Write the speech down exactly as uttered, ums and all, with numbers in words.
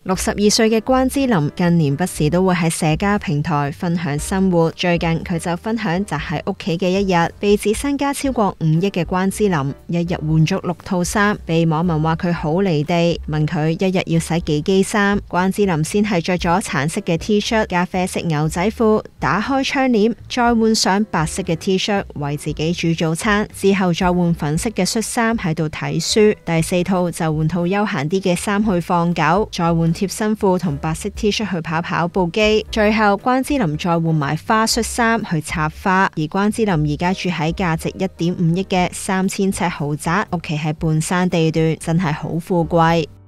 六十二歲嘅關之琳近年不時都會喺社交平台分享生活，最近佢就分享宅喺屋企嘅一日。被指身家超過五億嘅關之琳，一日換足六套衫，被網民話佢好離地，問佢一日要洗幾機衫。關之琳先係着咗橙色嘅 T 恤、咖啡色牛仔褲，打開窗簾，再換上白色嘅 T 恤為自己煮早餐，之後再換粉色嘅恤衫喺度睇書，第四套就換套休閒啲嘅衫去放狗，再換貼身褲同白色 T 恤去跑跑步機，最後關之琳再換埋花恤衫去插花。而關之琳而家住喺價值一點五億嘅三千尺豪宅，屋企喺半山地段，真係好富貴。